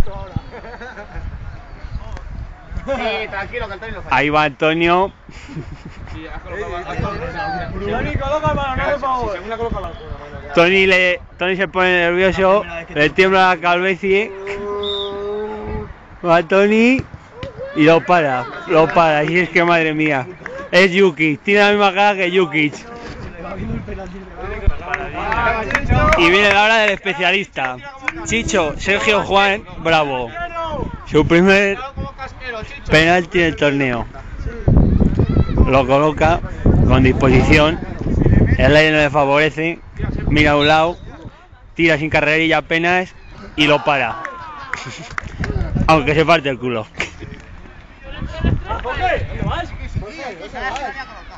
Sí, tranquilo, que Antonio lo falla. Ahí va Antonio. Tony, coloca la mano, no, por favor. Si coloca la mano. Tony se pone nervioso, le tiembla la calvicie. Va Tony y lo para. Y es que madre mía. Es Jukic, tiene la misma cara que Jukic. Y viene la hora del especialista. Chicho, Sergio Juan Bravo. Su primer penalti del torneo. Lo coloca con disposición. El aire no le favorece. Mira a un lado. Tira sin carrerilla apenas. Y lo para. Aunque se parte el culo.